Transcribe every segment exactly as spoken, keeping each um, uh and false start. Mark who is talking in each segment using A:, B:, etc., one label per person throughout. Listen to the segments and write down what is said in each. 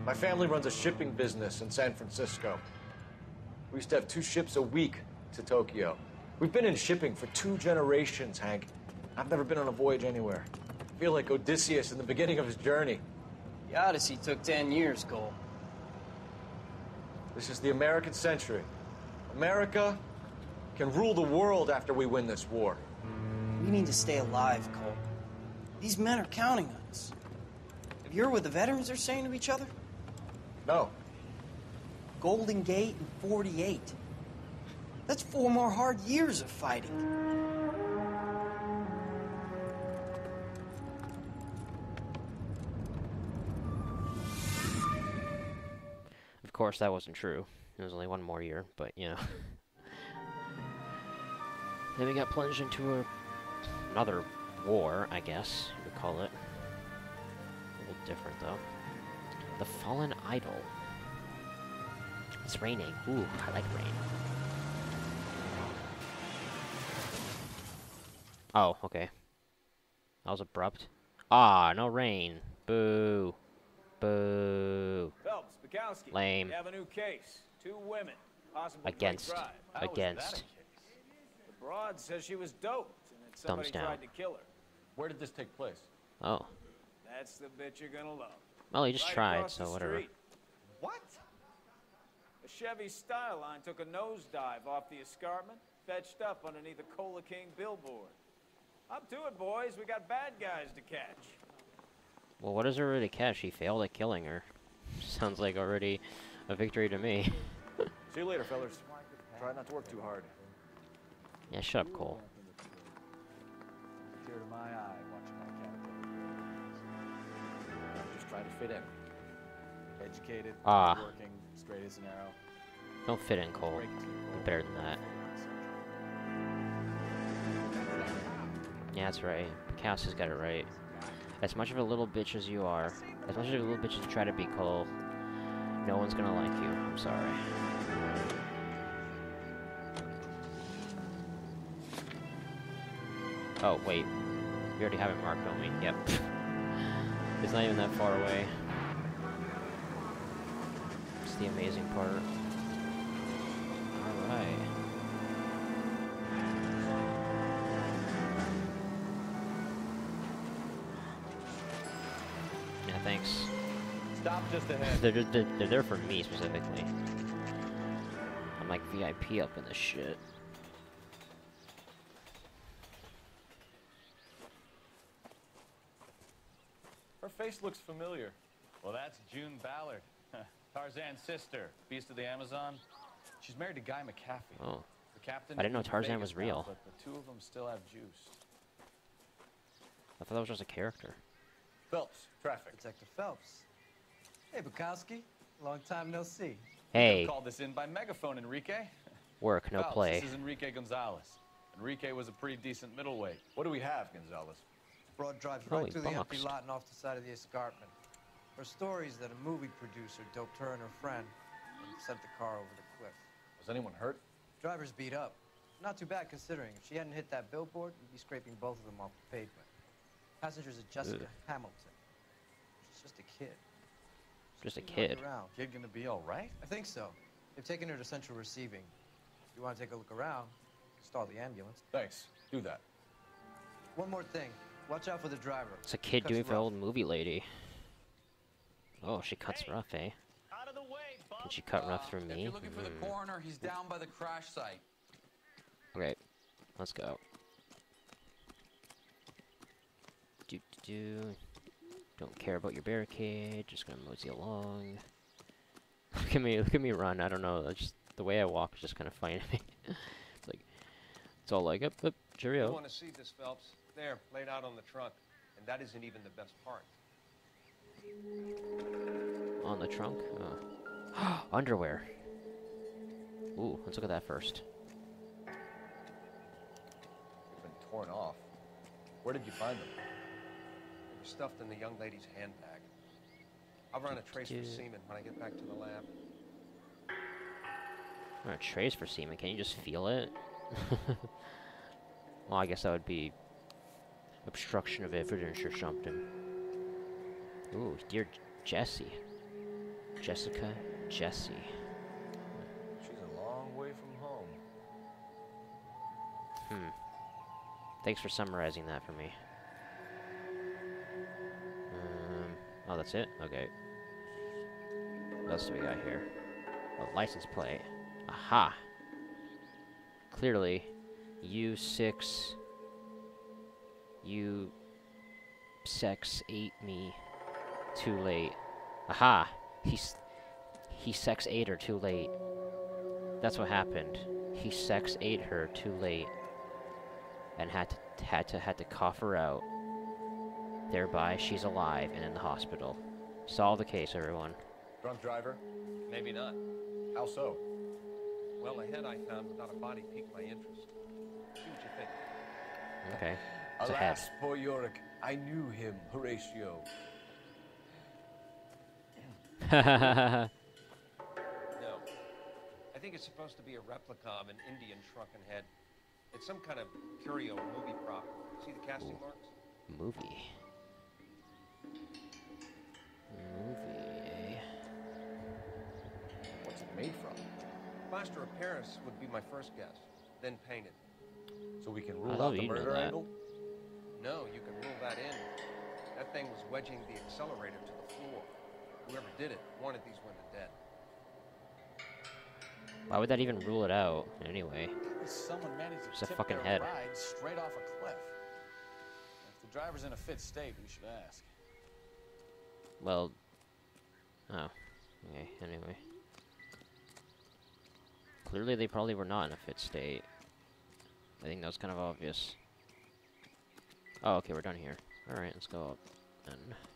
A: My family runs a shipping business in San Francisco. We used to have two ships a week to Tokyo. We've been in shipping for two generations, Hank. I've never been on a voyage anywhere. I feel like Odysseus in the beginning of his journey.
B: The Odyssey took ten years, Cole.
A: This is the American century. America can rule the world after we win this war.
B: We need to stay alive, Cole. These men are counting on us. Have you heard what the veterans are saying to each other?
A: No.
B: Golden Gate and forty-eight. That's four more hard years of fighting.
C: Of course, that wasn't true. It was only one more year, but, you know. Then we got plunged into a, another war, I guess you would call it. A little different, though. The Fallen Idol. It's raining. Ooh, I like rain. Oh, okay. That was abrupt. Ah, no rain. Boo. Boo.
D: Phelps, Bukowski.
C: Lame.
D: We have a new case. Two women. Possible
C: Against.
D: drive.
C: Against.
D: The broad says she was doped and that somebody
C: down.
D: tried to kill her.
A: Where did this take place?
C: Oh.
D: That's the bit you're gonna love.
C: Well, he just
D: Right
C: tried,
D: across
C: so
D: the
C: whatever.
D: street. What? A Chevy Styline took a nosedive off the escarpment, fetched up underneath a Cola King billboard. Up to it, boys. We got bad guys to catch.
C: Well, what is there really to catch? He failed at killing her. Sounds like already a victory to me.
A: See you later, fellas. Try not to work too hard.
C: Yeah, shut up, Cole.
E: Tear to my eye watching my caterpillar.
A: Just try to fit in.
E: Educated,
C: Ah.
E: working, straight as an arrow.
C: Don't fit in, Cole. You're better than that. Yeah, that's right. Cass has got it right. As much of a little bitch as you are, as much of a little bitch as you try to be, Cole, no one's gonna like you. I'm sorry. Oh, wait. We already have it marked, don't we? Yep. It's not even that far away. It's the amazing part. Alright. Yeah, thanks.
E: Stop just ahead.
C: They're, they're, they're there for me, specifically. I'm like V I P up in this shit.
A: Her face looks familiar.
F: Well, that's June Ballard, Tarzan's sister, Beast of the Amazon. She's married to Guy McCaffey.
C: Oh.
F: The captain.
C: I didn't know
F: of the
C: Tarzan
F: Vegas
C: was real.
F: now, But the two of them still have juice.
C: I thought that was just a character.
A: Phelps, traffic.
G: Detective Phelps. Hey, Bukowski. Long time no see.
C: Hey,
F: Called this in by megaphone, Enrique.
C: work, no
F: Phelps,
C: play.
F: This is Enrique Gonzalez. Enrique was a pretty decent middleweight.
A: What do we have, Gonzalez?
G: Broad drives
C: Holy
G: right through the empty
C: boxed.
G: lot and off the side of the escarpment. Her story is that a movie producer doped her and her friend and sent the car over the cliff.
A: Was anyone hurt?
G: Driver's beat up. Not too bad considering. If she hadn't hit that billboard, you'd be scraping both of them off the pavement. Passenger's a Jessica
C: Ugh.
G: Hamilton. She's just a kid.
C: Just a
G: She's running
C: kid.
G: around.
F: Kid gonna be all right?
G: I think so. They've taken her to central receiving. If you want to take a look around, stall the ambulance.
A: Thanks. Do that.
G: One more thing. Watch out for the driver.
C: It's a kid
G: Cuts
C: doing for
G: rough.
C: old movie lady. Oh, she cuts rough, eh?
H: Out of the way, bub.
C: Can she cut rough through
I: If
C: me?
I: you're looking for the
C: Hmm.
I: coroner, he's down by the crash site.
C: Great. Let's go. Do do do. Don't care about your barricade. Just gonna mosey along. Look at me! Look at me run! I don't know. That's just the way I walk is just kind of funny to me. It's like it's all like up, up,
J: You
C: cheerio.
J: want to see this, Phelps? There, laid out on the trunk. And that isn't even the best part.
C: On the trunk. Oh. Underwear. Ooh, let's look at that first.
A: They've been torn off. Where did you find them?
J: They were stuffed in the young lady's handbag. I'll run a trace for semen when I get back to the lab.
C: Or a trace for semen. Can you just feel it? Well, I guess that would be obstruction of evidence or something. Ooh, dear J Jesse. Jessica Jesse.
A: She's a long way from home.
C: Hmm. Thanks for summarizing that for me. Um, oh, that's it? Okay. What else do we got here? A license plate. Aha! Clearly, U six... You... Sex ate me too late. Aha! He's... He sex ate her too late. That's what happened. He sex ate her too late. And had to, had to, had to cough her out. Thereby, she's alive and in the hospital. Solve the case, everyone.
J: Drunk driver? Maybe not.
A: How so?
J: Well, the head I found without a body piqued my interest. See what you think.
C: Okay. It's a head.
A: Alas, poor Yorick. I knew him, Horatio.
J: No. I think it's supposed to be a replica of an Indian shrunken head. It's some kind of curio movie prop. See the casting marks?
C: Movie. Movie, eh?
A: What's it made from?
J: Plaster of Paris would be my first guess, then painted.
A: So we can
C: I
A: rule
C: love
A: out the
C: you know
A: murder
C: that.
A: angle?
J: No, you can rule that in. That thing was wedging the accelerator to the floor. Whoever did it wanted these women dead.
C: Why would that even rule it out, anyway?
D: Someone managed
C: It's
D: to
C: a
D: tip
C: fucking
D: their
C: head.
D: ride straight off a cliff. If the driver's in a fit state, we should ask.
C: Well... Oh. Okay, anyway. Clearly they probably were not in a fit state. I think that was kind of obvious. Oh, okay, we're done here. Alright, let's go up then.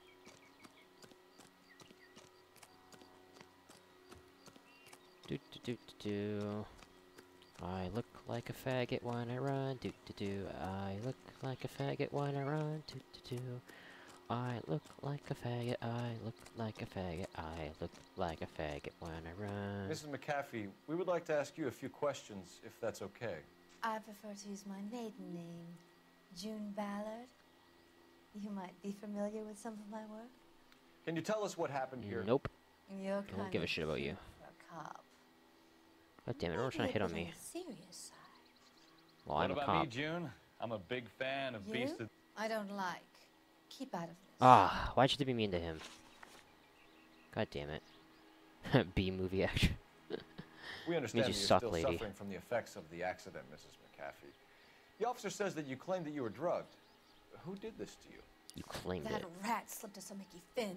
C: Do do do do do. I look like a faggot when I run. Do do do. I look like a faggot when I run. Do do do. I look like a faggot. I look like a faggot. I look like a faggot when I run.
A: Missus McAfee, we would like to ask you a few questions, if that's okay.
H: I prefer to use my maiden name, June Ballard. You might be familiar with some of my work.
A: Can you tell us what happened here?
C: Nope.
H: You're
C: I don't
H: kind
C: give a
H: of
C: shit about you.
H: for a cop.
C: God damn it, everyone's trying to hit on me.
H: Serious side.
C: Well,
F: What
C: I'm a
F: about
C: cop.
F: me, June? I'm a big fan of
H: You?
F: Beast of...
H: I don't like. Keep out of this.
C: Ah, why'd you have to be mean to him? God damn it. B movie action.
A: We understand that
C: you
A: you're
C: suck,
A: still
C: lady.
A: suffering from the effects of the accident, Missus McAfee. The officer says that you claimed that you were drugged. Who did this to you?
C: You claimed
H: That
C: it.
H: rat slipped us a Mickey Finn.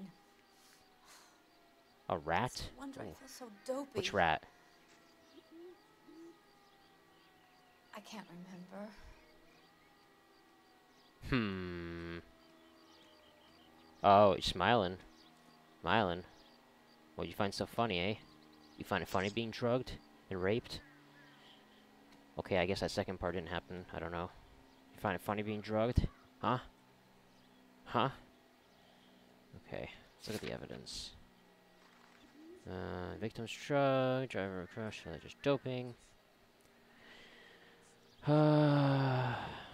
C: A rat?
H: No wonder I
C: Ooh.
H: feel so dopey.
C: Which rat?
H: I can't remember.
C: Hmm. Oh, you're smiling. Smiling. What you find so funny, eh? You find it funny being drugged and raped? Okay, I guess that second part didn't happen. I don't know. You find it funny being drugged? Huh? Huh? Okay, let's look at the evidence. Uh, victim's drug, driver crash, alleged doping. Uh...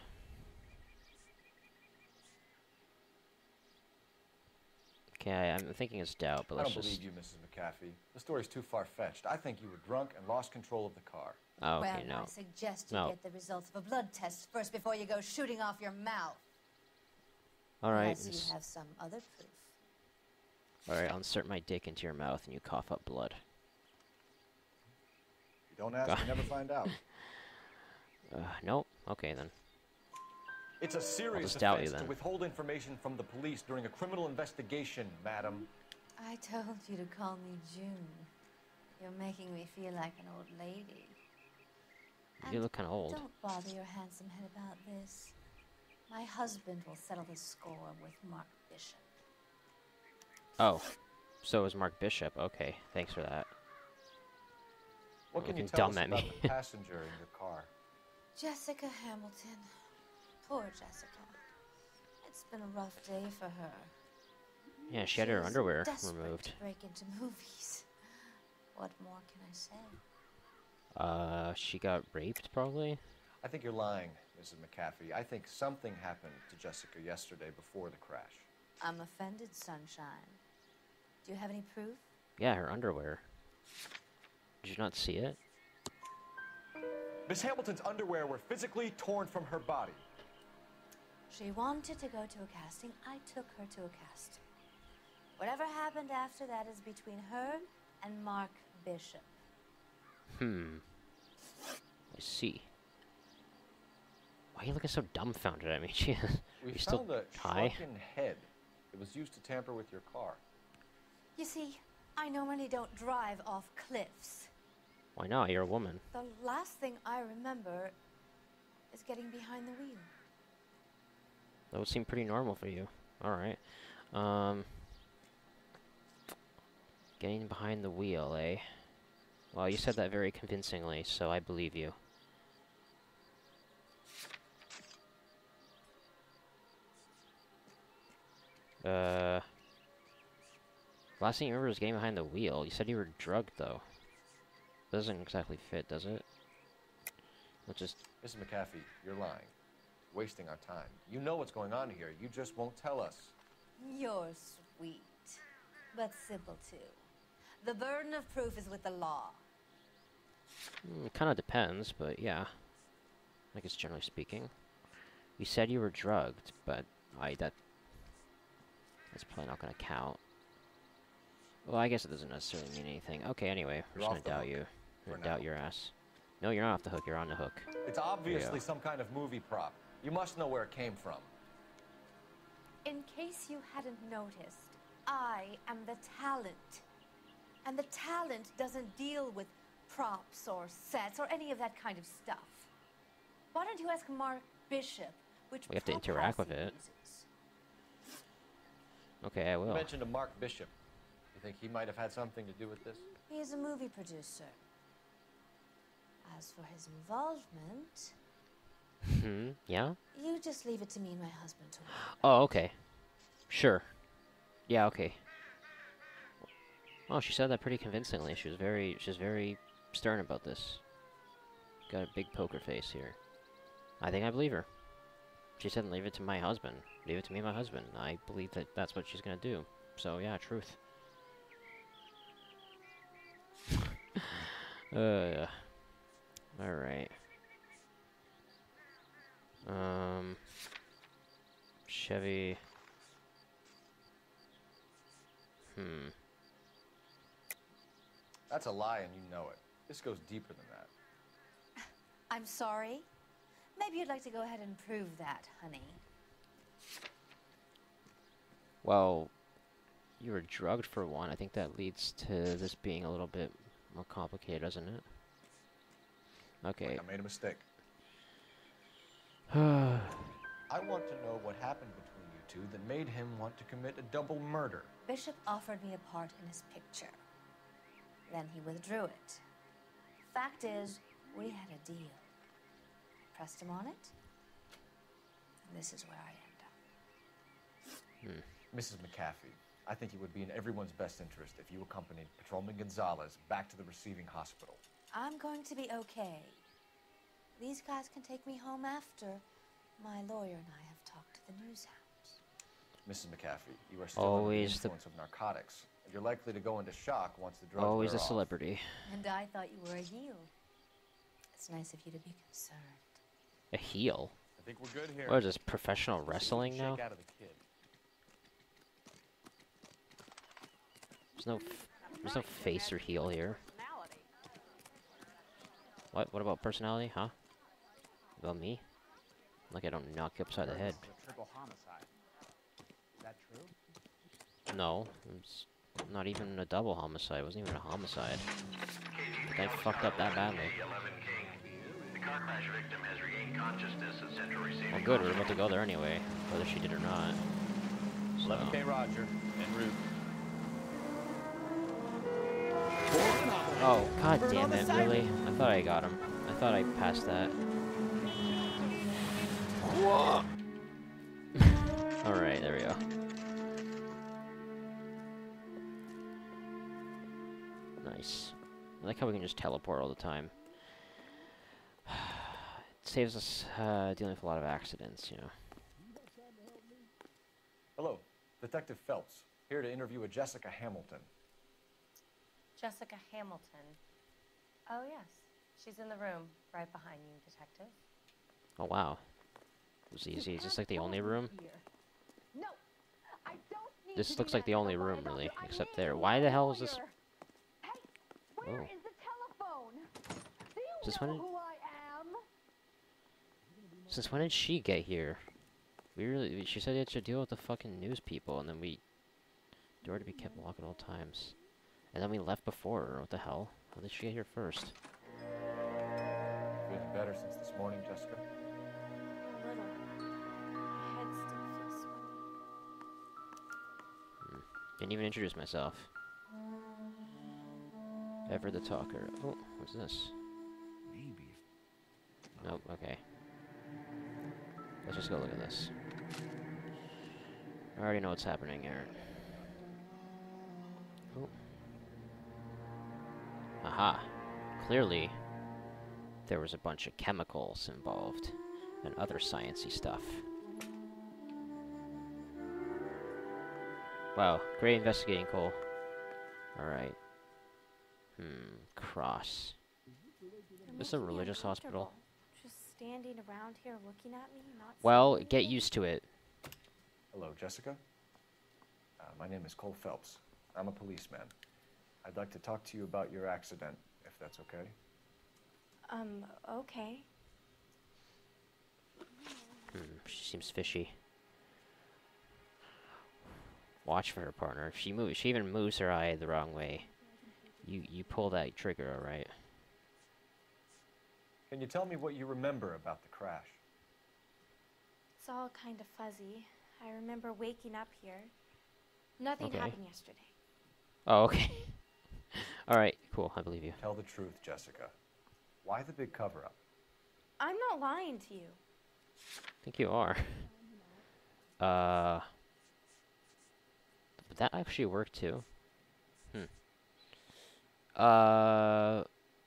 C: Okay, I'm thinking it's doubt, but
A: I
C: let's
A: don't
C: just...
A: believe you, Missus McAfee. The story's too far-fetched. I think you were drunk and lost control of the car.
C: Oh, okay,
H: well,
C: no.
H: I suggest you
C: No.
H: get the results of a blood test first before you go shooting off your mouth.
C: Alright,
H: Unless you have some other proof.
C: alright, I'll insert my dick into your mouth and you cough up blood.
A: You don't ask,
C: God.
A: you never find out.
C: Uh, nope. Okay, then.
A: It's a serious
C: just doubt you
A: offense to
C: then.
A: withhold information from the police during a criminal investigation, madam.
H: I told you to call me June. You're making me feel like an old lady.
C: You look kind of old.
H: Don't bother your handsome head about this. My husband will settle the score with Mark Bishop.
C: Oh. So it was Mark Bishop. Okay, thanks for that.
A: What can you
C: Looking
A: tell
C: dumb
A: us
C: at
A: about
C: me.
A: the passenger in your car?
H: Jessica Hamilton. Poor Jessica. It's been a rough day for her.
C: Yeah, she had her
H: She's
C: underwear
H: desperate
C: removed.
H: to break into movies. What more can I say?
C: Uh, she got raped, probably?
A: I think you're lying, Missus McAfee. I think something happened to Jessica yesterday before the crash.
H: I'm offended, Sunshine. Do you have any proof?
C: Yeah, her underwear. Did you not see it?
A: Miss Hamilton's underwear were physically torn from her body.
H: She wanted to go to a casting. I took her to a casting. Whatever happened after that is between her and Mark Bishop.
C: Hmm. I see. Why are you looking so dumbfounded at me? She
A: We
C: you still
A: found a
C: high?
A: shrunken head. It was used to tamper with your car.
H: You see, I normally don't drive off cliffs.
C: Why not? You're a woman.
H: The last thing I remember is getting behind the wheel.
C: That would seem pretty normal for you. Alright. Um... Getting behind the wheel, eh? Well, you said that very convincingly, so I believe you. Uh... Last thing you remember was getting behind the wheel. You said you were drugged, though. Doesn't exactly fit, does it? Let's just...
A: Missus McAfee, you're lying. Wasting our time. You know what's going on here. You just won't tell us.
H: You're sweet, but simple too. The burden of proof is with the law.
C: Mm, it kind of depends, but yeah. I guess generally speaking. You said you were drugged, but I that that's probably not gonna count. Well, I guess it doesn't necessarily mean anything. Okay, anyway, we're
A: You're
C: just
A: off
C: gonna
A: the
C: doubt you.
A: hook
C: We're
A: for
C: gonna doubt
A: now.
C: your ass. No, you're not off the hook. You're on the hook.
A: It's obviously
C: Yeah.
A: some kind of movie prop. You must know where it came from.
H: In case you hadn't noticed, I am the talent. And the talent doesn't deal with props or sets or any of that kind of stuff. Why don't you ask Mark Bishop which
C: We have to
H: prop
C: interact
H: house
C: with
H: he
C: it.
H: uses?
C: Okay, I
A: You
C: will.
A: mentioned a Mark Bishop. You think he might have had something to do with this?
H: He is a movie producer. As for his involvement,
C: Hmm. Yeah.
H: you just leave it to me and my husband to work.
C: Oh, okay. Sure. Yeah. Okay. Oh, she said that pretty convincingly. She was very, she's very stern about this. Got a big poker face here. I think I believe her. She said, "Leave it to my husband. Leave it to me and my husband." I believe that that's what she's gonna do. So yeah, truth. uh. All right. Um. Chevy. Hmm.
A: That's a lie, and you know it. This goes deeper than that.
H: I'm sorry. Maybe you'd like to go ahead and prove that, honey.
C: Well, you were drugged for one. I think that leads to this being a little bit more complicated, doesn't it? Okay.
A: Like I made a mistake.
C: Uh,
A: I want to know what happened between you two that made him want to commit a double murder.
H: Bishop offered me a part in his picture. Then he withdrew it. Fact is, we had a deal. Pressed him on it, and this is where I end up.
C: hmm.
A: Missus McAfee, I think it would be in everyone's best interest if you accompanied Patrolman Gonzalez back to the receiving hospital.
H: I'm going to be okay. These guys can take me home after my lawyer and I have talked to the news hounds.
A: Missus McAfee, you are still under the
C: Always the-
A: influence of narcotics. You're likely to go into shock once the drugs
C: Always
A: wear
C: a
A: off.
C: celebrity.
H: And I thought you were a heel. It's nice of you to be concerned.
C: A heel.
A: I think we're good here.
C: What is this, professional wrestling now?
A: Shake out of the kid.
C: There's no, f there's no face or heel here. What? What about personality? Huh? About me? Like I don't knock you upside the head.
E: Triple homicide. Is that true?
C: No, it's not even a double homicide. It wasn't even a homicide. The guy fucked up that badly. Well, good. We're about to go there anyway, whether she did or not. So.
F: eleven K Roger, en route.
C: Oh, god damn it, really? I thought I got him. I thought I passed that. Alright, there we go. Nice. I like how we can just teleport all the time. It saves us uh, dealing with a lot of accidents, you know.
A: Hello, Detective Phelps, here to interview a Jessica Hamilton.
K: Jessica Hamilton. Oh, yes. She's in the room, right behind you, Detective.
C: Oh, wow. It was easy. Is this like the only room?
K: No, I don't need
C: This
K: to
C: looks
K: be
C: like the
K: next.
C: only
K: I'm not a
C: room, really,
K: doctor. I
C: except
K: need
C: there.
K: a
C: Why the hell is this?
K: lawyer. Hey, where
C: Oh.
K: is the telephone? Do you
C: Since
K: know
C: when did-
K: who I am?
C: Since when did she get here? We really, she said it should deal with the fucking news people, and then we, door to be kept locked at all times. And then we left before her. What the hell? How did she get here first?
A: Feeling better since this morning, Jessica?
H: A little. My head still feels sweaty.
C: Hmm. Didn't even introduce myself. Ever the talker. Oh, what's this?
A: Maybe.
C: Nope, okay. Let's just go look at this. I already know what's happening here. Oh. Aha. Clearly, there was a bunch of chemicals involved and other sciencey stuff. Wow, great investigating, Cole. Alright. Hmm, cross.
H: You're
C: This is a
H: making me
C: religious hospital.
H: uncomfortable. Just standing around here looking at me, not
C: Well,
H: saying
C: get
H: anything.
C: used to it.
A: Hello, Jessica. Uh, my name is Cole Phelps. I'm a policeman. I'd like to talk to you about your accident, if that's okay.
H: Um, okay.
C: Hmm, she seems fishy. Watch for her partner. If she moves, she even moves her eye the wrong way. You you pull that trigger, alright?
A: Can you tell me what you remember about the crash?
H: It's all kind of fuzzy. I remember waking up here. Nothing
C: Okay.
H: happened yesterday.
C: Oh, okay. Alright, cool, I believe you.
A: Tell the truth, Jessica. Why the big cover-up?
H: I'm not lying to you.
C: I think you are. Uh... But that actually worked too. Hmm. Uh...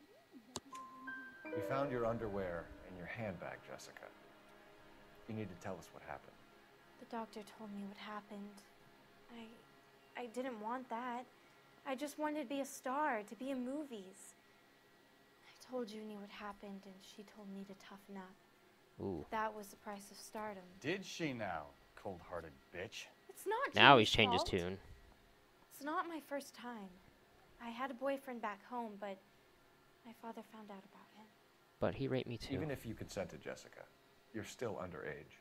A: We found your underwear in your handbag, Jessica. You need to tell us what happened.
H: The doctor told me what happened. I I didn't want that. I just wanted to be a star, to be in movies. I told Junie what happened, and she told me to toughen up.
C: Ooh.
H: That was the price of stardom.
F: Did she now, cold-hearted bitch?
H: It's not
C: Now
H: Junie's
C: he's changed his
H: fault.
C: tune.
H: It's not my first time. I had a boyfriend back home, but my father found out about him.
C: But he raped me too.
A: Even if you consented, Jessica, you're still underage.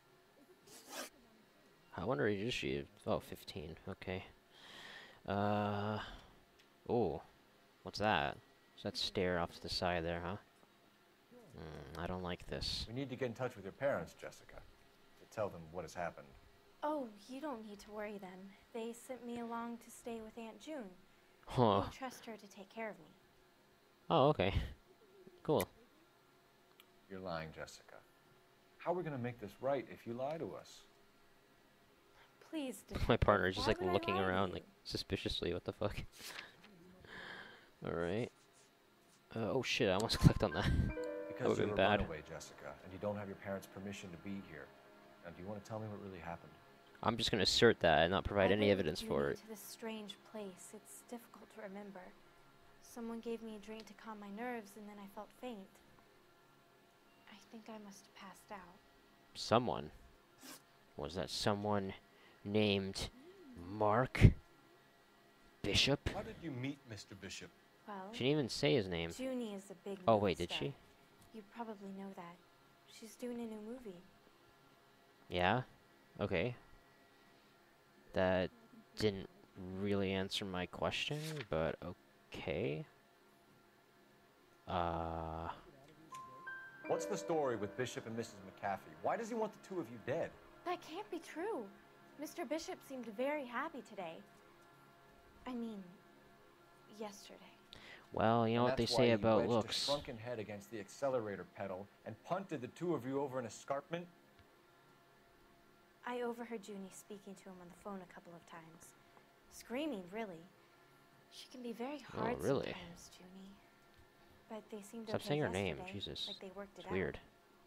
C: How underage is she? Oh, fifteen. Okay. Uh. Oh. What's that? Is that stare off to the side there, huh? Hmm, I don't like this.
A: We need to get in touch with your parents, Jessica, to tell them what has happened.
H: Oh, you don't need to worry then. They sent me along to stay with Aunt June.
C: Huh.
H: They trust her to take care of me.
C: Oh, okay. Cool.
A: You're lying, Jessica. How are we going to make this right if you lie to us?
H: Please,
C: My
H: detective,
C: partner is just
H: why
C: like
H: would I
C: looking
H: lie to
C: around
H: you?
C: like suspiciously. What the fuck? Alright. Uh, oh shit, I almost clicked on that. That
A: Because
C: would've
A: you're
C: been
A: a
C: bad.
A: runaway, Jessica, and you don't have your parents' permission to be here. Now, do you want to tell me what really happened?
C: I'm just gonna assert that and not provide
H: I
C: any
H: went
C: evidence
H: with
C: for
H: Junie
C: it.
H: to this strange place. It's difficult to remember. Someone gave me a drink to calm my nerves, and then I felt faint. I think I must have passed out.
C: Someone. Was that someone named Mark Bishop?
F: How did you meet Mister Bishop?
H: Well,
C: She didn't even say his name.
H: Junie is a big
C: Oh
H: movie
C: wait, did
H: star.
C: she?
H: You probably know that. She's doing a new movie.
C: Yeah? Okay. That didn't really answer my question, but okay. Uh...
A: What's the story with Bishop and Missus McAfee? Why does he want the two of you dead?
H: That can't be true. Mister Bishop seemed very happy today. I mean, yesterday.
C: Well, you know
A: And
C: what they
A: that's why
C: say
A: he
C: about
A: wedged
C: looks.
A: a shrunken head against the accelerator pedal and punted the two of you over an escarpment?
H: I overheard Junie speaking to him on the phone a couple of times. Screaming, really. She can be very
C: Oh,
H: hard
C: really?
H: sometimes, Junie. But they seemed
C: Stop
H: okay
C: saying her name,
H: yesterday,
C: Jesus.
H: Like they worked it
C: It's
H: out.
C: weird.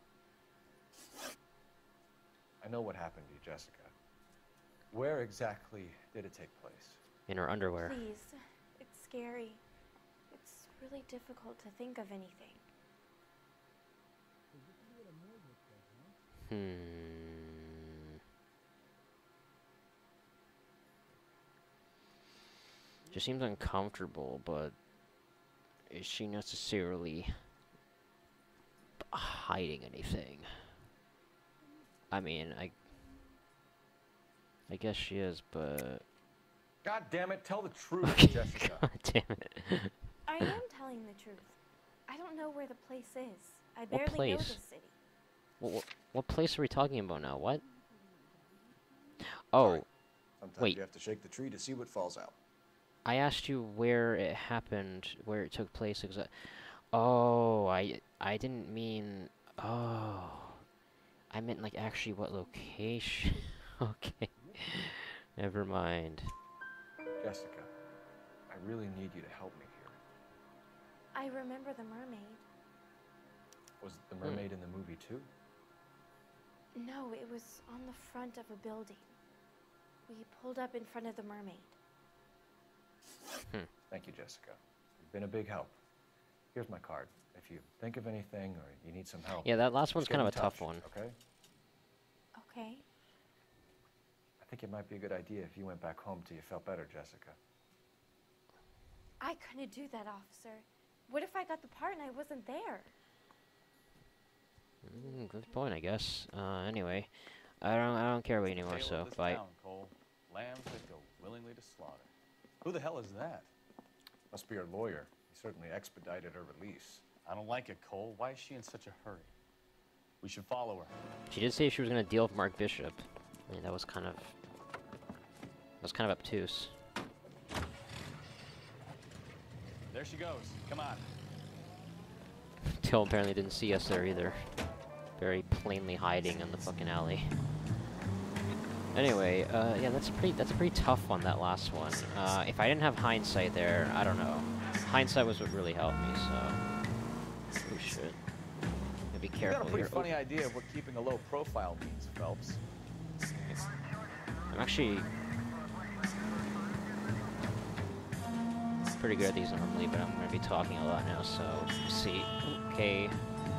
A: I know what happened to you, Jessica. Where exactly did it take place?
C: In her underwear.
H: Please, it's
L: scary. It's really difficult to think of anything.
C: Hmm. Just seems uncomfortable, but is she necessarily hiding anything? I mean, I I guess she is, but
A: God damn it, tell the truth, Jessica.
C: God damn it.
L: I am telling the truth. I don't know where the place is. I
C: What
L: barely know
C: place?
L: this city.
C: What, what, what place are we talking about now? What? Oh,
A: Sometimes
C: wait.
A: you have to shake the tree to see what falls out.
C: I asked you where it happened, where it took place exactly. Oh, I I didn't mean. Oh, I meant like actually what location. Okay, never mind.
A: Jessica, I really need you to help me here.
L: I remember the mermaid.
A: Was the mermaid in the movie too?
L: No, it was on the front of a building. We pulled up in front of the mermaid.
C: Hmm.
A: Thank you, Jessica. You've been a big help. Here's my card. If you think of anything or you need some help.
C: Yeah, that last
A: just
C: one's
A: get
C: kind
A: in
C: of a tough
A: touch,
C: one.
A: Okay?
L: Okay.
A: I think it might be a good idea if you went back home till you felt better, Jessica.
L: I couldn't do that, officer. What if I got the part and I wasn't there?
C: Mm, good point, I guess. Uh, anyway, I don't I don't care about you anymore.
F: Tale
C: So
F: of this
C: bye.
F: town, Cole. Lambs that go willingly to slaughter. Who the hell is that?
A: Must be her lawyer. He certainly expedited her release.
F: I don't like it, Cole. Why is she in such a hurry? We should follow her.
C: She did say she was gonna deal with Mark Bishop. I mean, that was kind of that was kind of obtuse.
F: There she goes. Come on.
C: Till apparently didn't see us there either. Very plainly hiding in the fucking alley. Anyway, uh, yeah, that's a pretty that's a pretty tough one, that last one. Uh, if I didn't have hindsight there, I don't know. Hindsight was what really helped me. So, oh shit. Gotta be
F: You got
C: careful
F: a pretty
C: here.
F: funny idea of what keeping a low profile means, Phelps.
C: I'm actually pretty good at these normally, but I'm gonna be talking a lot now. So, let's see. Okay.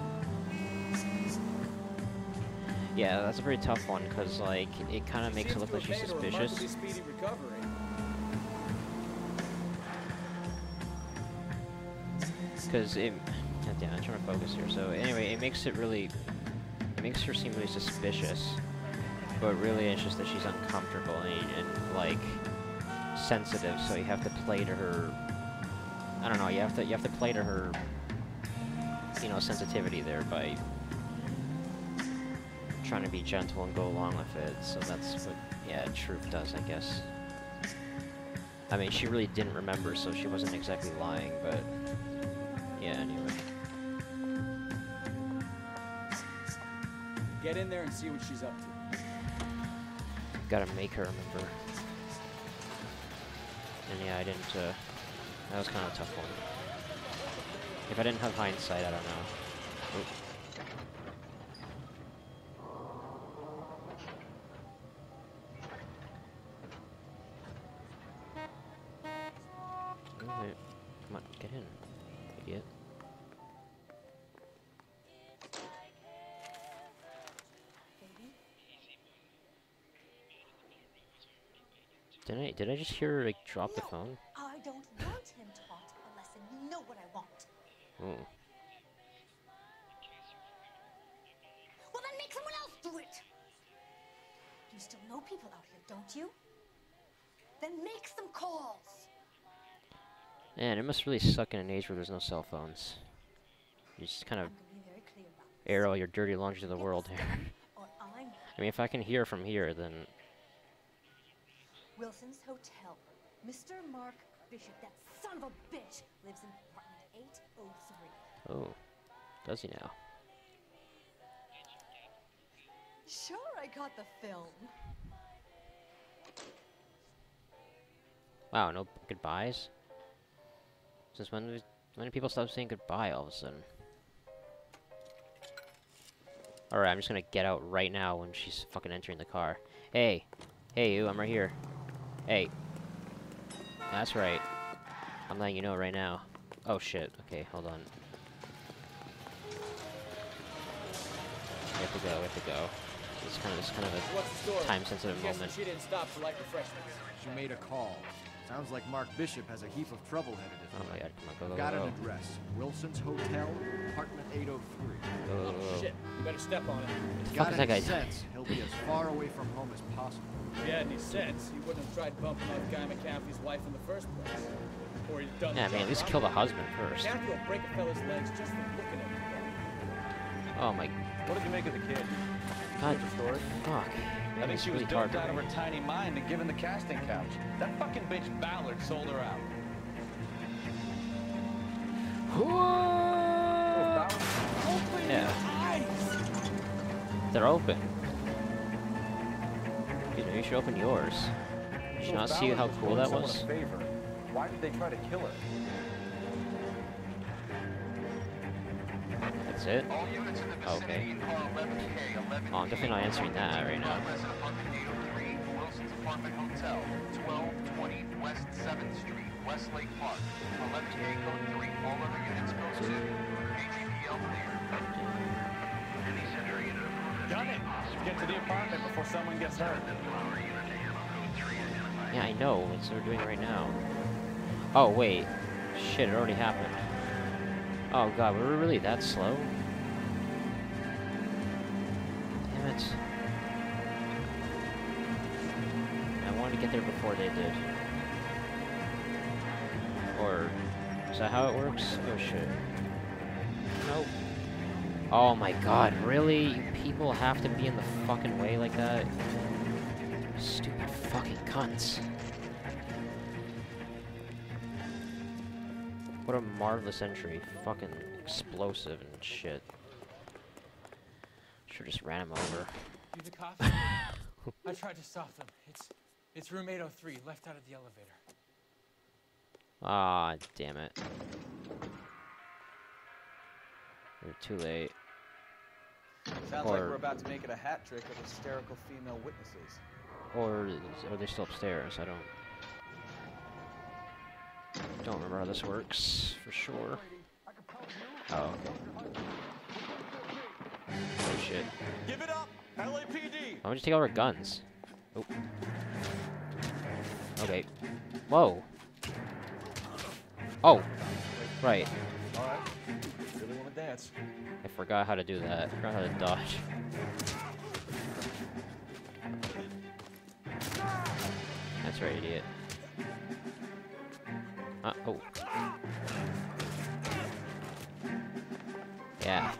C: Yeah, that's a pretty tough one, because, like, it kind of makes it look like she's suspicious. Because it... God damn, I'm trying to focus here. So, anyway, it makes it really... It makes her seem really suspicious. But really, it's just that she's uncomfortable and, and like, sensitive, so you have to play to her... I don't know, you have to, you have to play to her, you know, sensitivity there by... trying to be gentle and go along with it, so that's what, yeah, truth does, I guess. I mean, she really didn't remember, so she wasn't exactly lying, but yeah, anyway.
M: Get in there and see what she's up to.
C: Gotta make her remember. And yeah, I didn't, uh, that was kind of a tough one. If I didn't have hindsight, I don't know. Oop. Alright. Come on, get in, idiot. Did I, did I just hear her, like, drop the phone?
H: I don't want him taught a lesson. You know what I want.
C: Oh.
H: Well, then make someone else do it. You still know people out here, don't you? Then make some calls.
C: Man, it must really suck in an age where there's no cell phones. You just kind of
H: I'm gonna be very clear about this.
C: air all your dirty laundry to the world here.
H: Or I'm
C: I mean, if I can hear from here, then...
H: Wilson's Hotel. Mister Mark Bishop, that son of a bitch, lives in apartment eight oh three.
C: Oh. Does he now?
H: Sure, I got the film.
C: Wow, no goodbyes? Since when, did- when did people stop saying goodbye all of a sudden? Alright, I'm just gonna get out right now when she's fucking entering the car. Hey! Hey, you, I'm right here. Hey. That's right. I'm letting you know right now. Oh shit. Okay, hold on. We have to go. We have to go. It's kind of, it's kind of a time-sensitive moment.
D: She didn't stop to light refreshments.
A: She made a call. Sounds like Mark Bishop has a heap of trouble headed his
C: Oh my
A: way.
C: god, come on, go, go,
A: Got
C: go,
A: an
C: go.
A: address. Wilson's Hotel, apartment eight oh three.
C: Go, go, go, go.
D: Shit, you better step on it.
A: If
C: the
A: he
C: fuck
A: got
C: is that
A: any
C: guy
A: sense, he'll be as far away from home as possible.
D: If you had any sense, you wouldn't have tried bumping off Guy McCaffrey's wife in the first place. Or you'd done
C: Yeah,
D: the
C: man, at
D: job
C: least kill the
D: properly.
C: husband first.
D: McCaffrey will break a fella's legs just for looking at you.
C: Oh my
F: What did you make of the kid?
C: god.
F: The story?
C: Fuck.
F: I think
C: It's
F: she was
C: really hard
F: doped
C: to
F: out of
C: read.
F: her tiny mind and given the casting couch. That fucking bitch Ballard sold her out.
C: Yeah. They're open. You know, you should open yours. Did you not see how cool that was?
F: Why did they try to kill her?
C: That's it? Okay. Oh, I'm definitely not answering that right now.
M: Wilson's Apartment Hotel, twelve twenty West seventh Street, Westlake Park. eleven K code three, all other units code two. K G P L clear. Any center unit approved.
F: Gun it! Get to the apartment before someone gets hurt.
C: Yeah, I know. That's what we're doing right now. Oh, wait. Shit, it already happened. Oh god, were we really that slow? Damn it. I wanted to get there before they did. Or, is that how it works? Oh shit. Nope. Oh my god, really? You people have to be in the fucking way like that? Stupid fucking cunts. What a marvelous entry. Fucking explosive and shit. Sure just ran him over.
N: You the cops? I tried to stop them. It's it's room eight oh three, left out of the elevator.
C: Ah, damn it. You're too late.
O: Sounds
C: or,
O: like we're about to make it a hat trick of hysterical female witnesses.
C: Or are they still upstairs? I don't... Don't remember how this works, for sure. Oh, okay. Oh shit.
A: Give it up! L A P D!
C: Why don't you take all our guns? Oh. Okay. Whoa. Oh. Right.
A: Alright. Really wanna dance.
C: I forgot how to do that. I forgot how to dodge. That's right, idiot. Uh, oh. Yeah.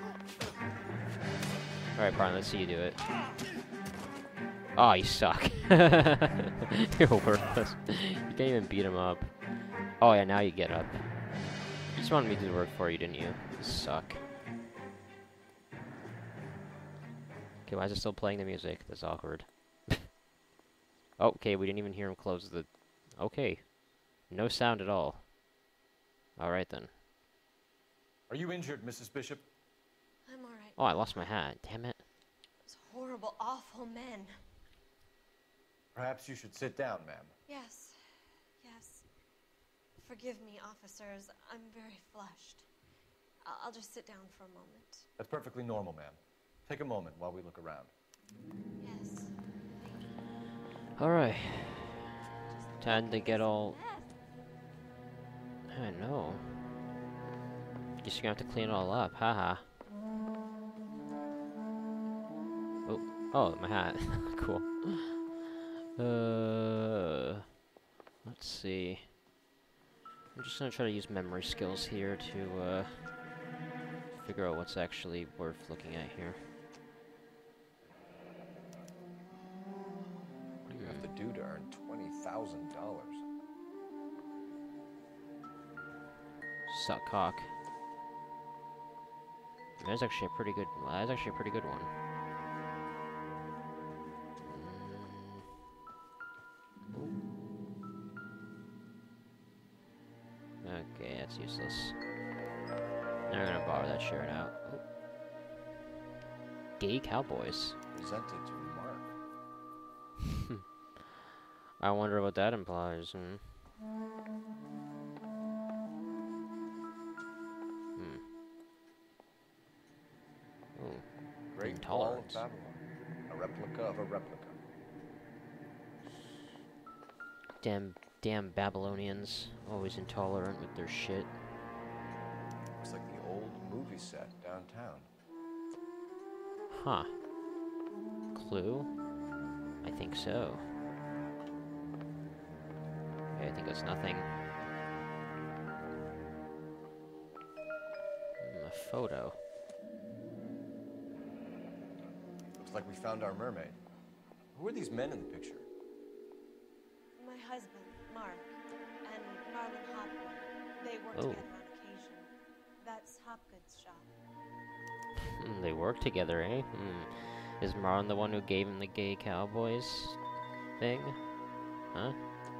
C: Alright, Parn, let's see you do it. Oh, you suck. You're worthless. You can't even beat him up. Oh, yeah, now you get up. You just wanted me to do the work for you, didn't you? You suck. Okay, why is it still playing the music? That's awkward. Oh, okay, we didn't even hear him close the... Okay. No sound at all. Alright then.
A: Are you injured, Missus Bishop?
H: I'm all right.
C: Oh, I lost my hat. Damn it.
H: Those horrible, awful men.
A: Perhaps you should sit down, ma'am.
H: Yes, yes. Forgive me, officers. I'm very flushed. I'll, I'll just sit down for a moment.
A: That's perfectly normal, ma'am. Take a moment while we look around.
H: Yes.
C: Alright. Time to get all... I know. Guess you're gonna have to clean it all up. Haha. Oh, oh, my hat. Cool. Uh, let's see. I'm just gonna try to use memory skills here to uh, figure out what's actually worth looking at here.
A: What do you have to do to earn twenty thousand dollars?
C: Suck cock. That's actually a pretty good. That's actually a pretty good one. Mm. Okay, that's useless. Now we're gonna borrow that shirt out. Oh. Gay cowboys.
A: Presented to Mark.
C: I wonder what that implies. Hmm?
A: Great Wall of
C: Intolerance.
A: Babylon. A replica of a replica.
C: Damn, damn Babylonians, always intolerant with their shit.
A: Looks like the old movie set downtown.
C: Huh. Clue? I think so. Okay, I think that's nothing. Mm, a photo.
A: Looks like we found our mermaid. Who are these men in the picture?
K: My husband, Mark, and Marlon Hopgood. They work
C: Oh.
K: together on occasion. That's Hopgood's shop.
C: Hmm, they work together, eh? Hmm. Is Marlon the one who gave him the gay cowboys thing? Huh?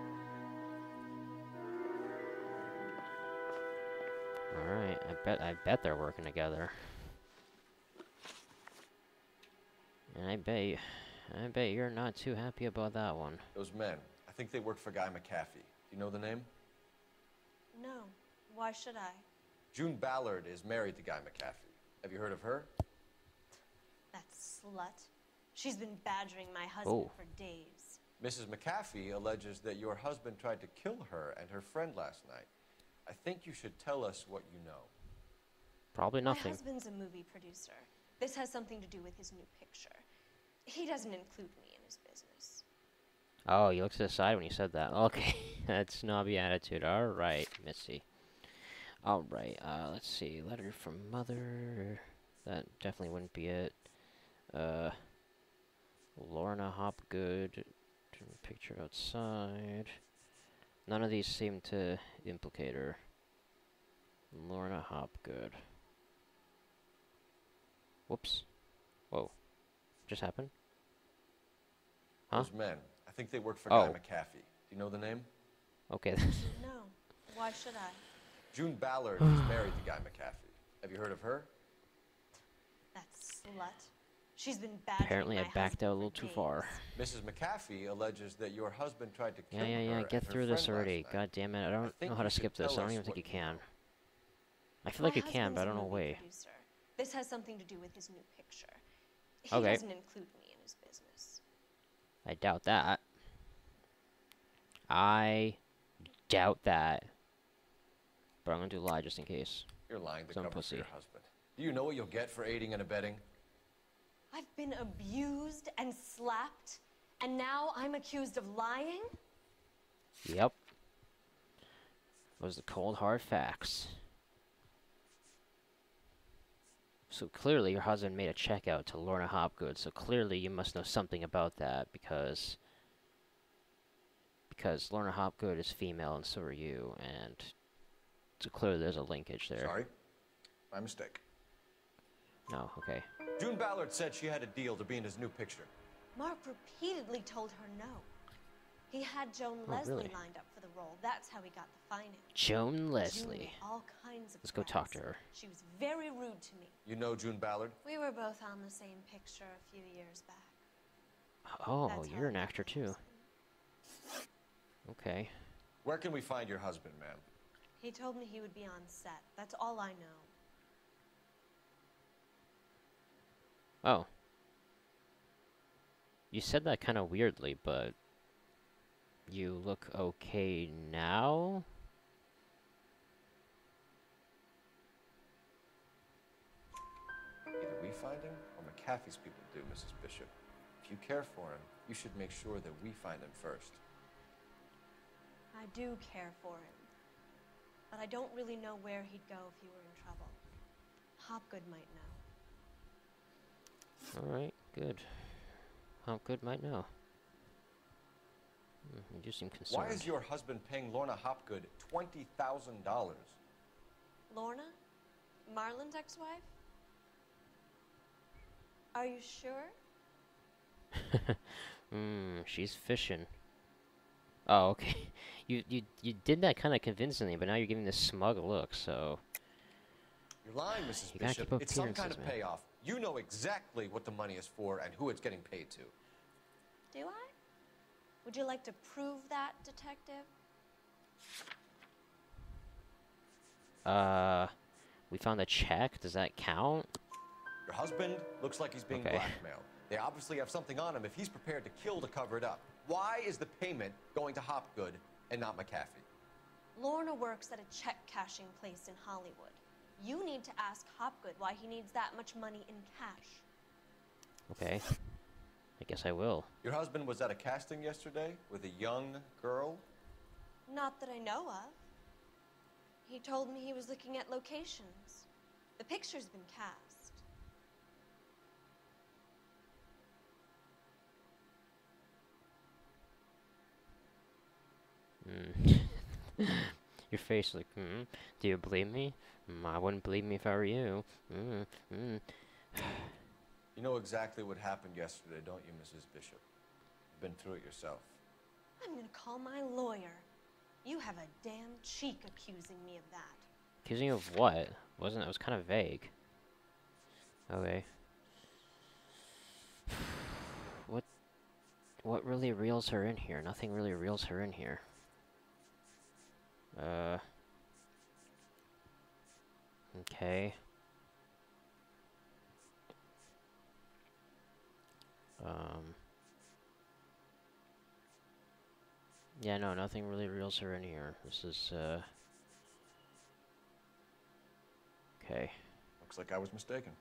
C: Alright, I bet I bet they're working together. And I bet you, I bet you're not too happy about that one.
A: Those men. I think they work for Guy McAfee. Do you know the name?
K: No. Why should I?
A: June Ballard is married to Guy McAfee. Have you heard of her?
K: That slut. She's been badgering my husband
A: Oh.
K: for days.
A: Missus McAfee alleges that your husband tried to kill her and her friend last night. I think you should tell us what you know.
C: Probably
K: My
C: nothing.
K: husband's a movie producer. This has something to do with his new picture. He doesn't include me in his business.
C: Oh, you looked to the side when you said that. Okay, that's snobby attitude. All right, Missy. All right. Uh, let's see. Letter from mother. That definitely wouldn't be it. Uh, Lorna Hopgood. Picture outside. None of these seem to implicate her. Lorna Hopgood. Whoops. Whoa. Just happened? Huh?
A: Those men. I think they work for
C: Oh.
A: Guy McAfee. Do you know the name?
C: Okay.
K: No. Why should I?
A: June Ballard is married to Guy McAfee. Have you heard of her?
K: That slut. She's been badgering
C: Apparently
K: my
C: I backed out a little too far.
A: Missus McAfee alleges that your husband tried to kill
C: Yeah, yeah,
A: her
C: yeah,
A: and
C: get
A: her
C: through this
A: friend
C: already.
A: last night.
C: God damn it, I don't
A: think
C: know how
A: you
C: to
A: should
C: skip this. I
A: tell
C: don't
A: us
C: even think you
A: what
C: can. I feel
K: My
C: like you can, but I
K: husband's
C: don't
K: a
C: know
K: movie
C: way.
K: producer. This has something to do with his new picture. He
C: Okay.
K: doesn't include me in his business.
C: I doubt that. I doubt that. But I'm gonna do a lie just in case.
A: You're lying to
C: Some
A: cover
C: pussy.
A: for your husband. Do you know what you'll get for aiding and abetting?
K: I've been abused and slapped, and now I'm accused of lying?
C: Yep. Those are the cold hard facts. So clearly your husband made a check out to Lorna Hopgood, so clearly you must know something about that because because Lorna Hopgood is female and so are you, and so clearly there's a linkage there.
A: Sorry. My mistake.
C: No, okay.
A: June Ballard said she had a deal to be in his new picture.
K: Mark repeatedly told her no. He had Joan
C: Oh,
K: Leslie
C: really?
K: lined up for the role. That's how he got the finance.
C: Joan
K: June
C: Leslie.
K: made all kinds of
C: Let's go talk to her.
K: She was very rude to me.
A: You know June Ballard?
K: We were both on the same picture a few years back.
C: Oh,
K: That's how
C: you're
K: I
C: an
K: got
C: actor
K: my
C: too.
K: husband.
C: Okay.
A: Where can we find your husband, ma'am?
K: He told me he would be on set. That's all I know.
C: Oh. You said that kind of weirdly, but you look okay now?
A: Either we find him or McAfee's people do, Missus Bishop. If you care for him, you should make sure that we find him first.
K: I do care for him. But I don't really know where he'd go if he were in trouble. Hopgood might know.
C: Alright, good. Hopgood might know. Hmm, you do seem concerned.
A: Why is your husband paying Lorna Hopgood twenty thousand dollars?
K: Lorna? Marlon's ex-wife? Are you sure?
C: Hmm, she's fishing. Oh, okay. You you you did that kind of convincingly, but now you're giving this smug look, so
A: You're lying, Missus
C: You gotta
A: Bishop.
C: keep up
A: It's some kind
C: appearances,
A: of
C: man.
A: payoff. You know exactly what the money is for and who it's getting paid to.
K: Do I? Would you like to prove that, detective?
C: uh we found a check. Does that count?
A: Your husband looks like he's being
C: Okay.
A: blackmailed. They obviously have something on him if he's prepared to kill to cover it up. Why is the payment going to Hopgood and not McAfee?
K: Lorna works at a check cashing place in Hollywood. You need to ask Hopgood why he needs that much money in cash.
C: Okay. I guess I will.
A: Your husband was at a casting yesterday with a young girl?
K: Not that I know of. He told me he was looking at locations. The picture's been cast.
C: Hmm. Your face like, hmm, do you believe me? Mm, I wouldn't believe me if I were you. Mm, mm.
A: You know exactly what happened yesterday, don't you, Missus Bishop? You've been through it yourself.
K: I'm gonna call my lawyer. You have a damn cheek accusing me of that.
C: Accusing you of what? Wasn't it was kind of vague. Okay. What what really reels her in here? Nothing really reels her in here. Uh Okay. Um Yeah, no, nothing really reels her in here. This is uh Okay.
A: Looks like I was mistaken.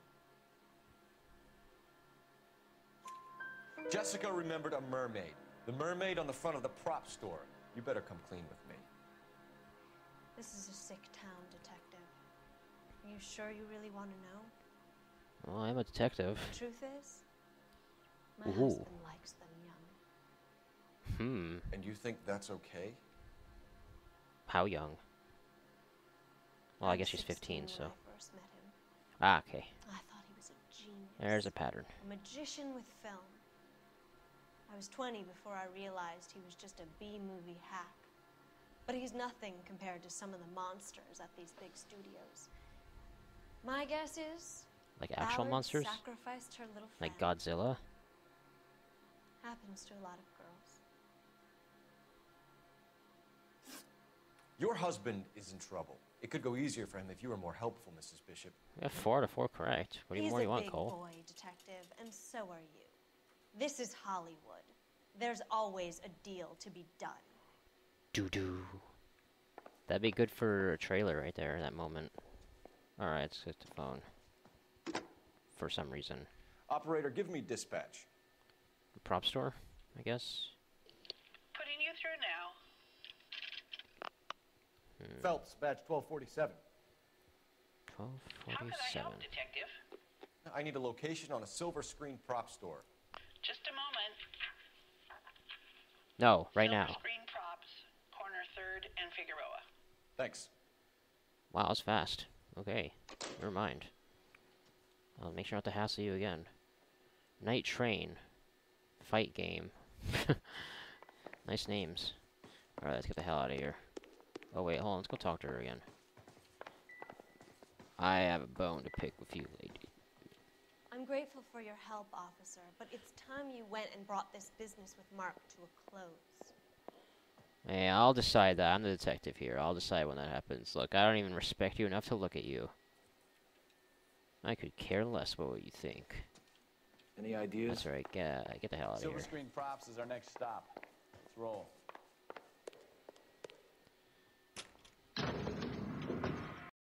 A: Jessica remembered a mermaid. The mermaid on the front of the prop store. You better come clean with me.
K: This is a sick town, detective. Are you sure you really want to know?
C: Well, I'm a detective.
K: The truth is, my
C: Ooh.
K: husband likes them young.
C: Hmm.
A: And you think that's okay?
C: How young? Well, I
K: I'm
C: guess she's
K: sixteen
C: fifteen,
K: when
C: so.
K: I first met him.
C: Ah, okay.
K: I thought he was a genius.
C: There's a pattern.
K: A magician with film. I was twenty before I realized he was just a B-movie hack. But he's nothing compared to some of the monsters at these big studios. My guess is...
C: Like actual
K: Ballard
C: monsters?
K: sacrificed her little friend.
C: Like Godzilla?
K: Happens to a lot of girls.
A: Your husband is in trouble. It could go easier for him if you were more helpful, Missus Bishop.
C: Yeah, four out of four correct. What do you
K: He's
C: more
K: a
C: you want,
K: big
C: Cole?
K: boy, detective, and so are you. This is Hollywood. There's always a deal to be done.
C: Doo doo. That'd be good for a trailer right there, that moment. Alright, let's hit the phone. For some reason.
A: Operator, give me dispatch.
C: The prop store, I guess?
P: Putting you through now.
C: Hmm.
A: Phelps, badge twelve forty-seven.
C: twelve
P: How can I
C: forty-seven.
P: help, detective?
A: I need a location on a silver screen prop store.
P: Just a moment.
C: No, right
P: Silver
C: now.
P: Screen props, corner third and Figueroa.
A: Thanks.
C: Wow, that was fast. Okay, never mind. I'll make sure not to hassle you again. Night Train. Fight game. Nice names. Alright, let's get the hell out of here. Oh wait, hold on, let's go talk to her again. I have a bone to pick with you, lady.
K: I'm grateful for your help, officer, but it's time you went and brought this business with Mark to a close.
C: Hey, I'll decide that. I'm the detective here. I'll decide when that happens. Look, I don't even respect you enough to look at you. I could care less about what you think.
A: Any ideas?
C: That's right. Get, get the hell out of
O: Silver
C: here.
O: Screen Props is our next stop.